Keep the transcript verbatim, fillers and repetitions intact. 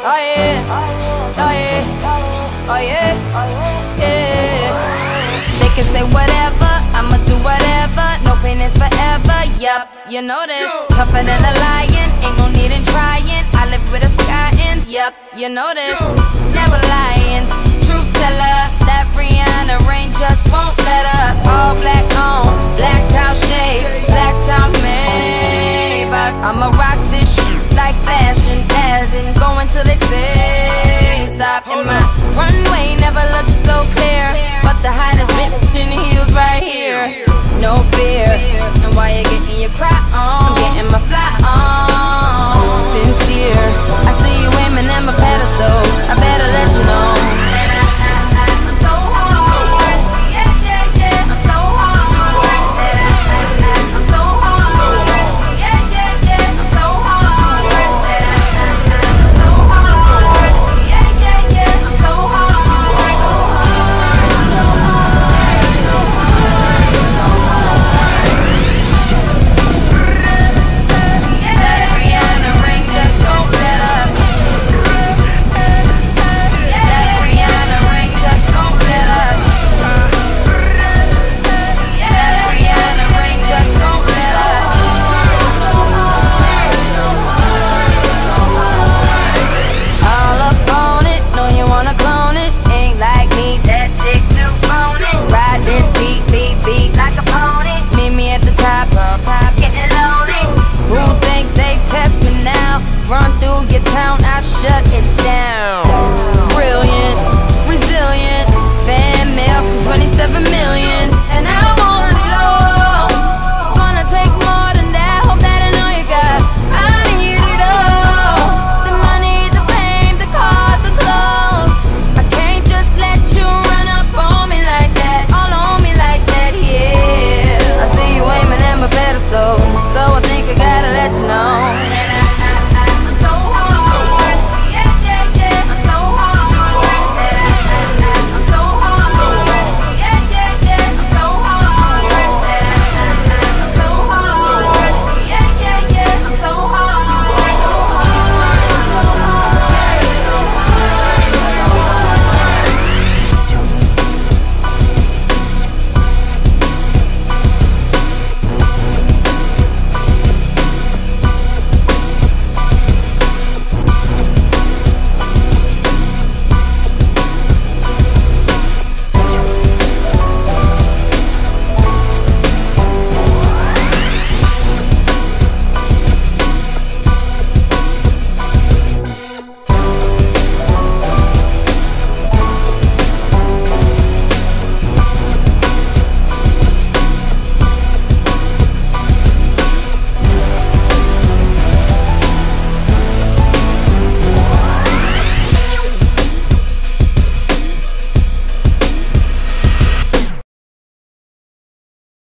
Oh yeah, oh yeah, oh yeah, yeah. They can say whatever, I'ma do whatever. No pain is forever, yup, you know this. Tougher than a lion, ain't no need in trying. I live with a sky and yup, you know this. Never lying, truth teller. That Rihanna rain just won't let up. All black on, blacked out shades, blacked out Maybach. I'ma rock this shit like fashion, as in going till they say stop. And my runway never looked so clear, but the hottest bitch in the heels right here. No fear, and while you're getting your cry on, I'm getting my fly on. Sincere, I see you aiming at my pedestal, I better let you know. I'm so hard, yeah, yeah, yeah. I'm so hard, I'm so hard, yeah, yeah, yeah. I'm so hard, I'm so hard, yeah, yeah, yeah. I'm so hard, so hard, so hard, so hard, so hard. That Rihanna ring just won't let up. That Rihanna ring just won't let up. That Rihanna ring just won't let up. All up on it, know you wanna clone it. Ain't like me, that chick too phony. Ride this beat, beat, beat like a pony. Meet me at the top, top, getting lonely. Who think they test me now? Run through your town, I shut it down. Brilliant, resilient, fan mail from twenty-seven million.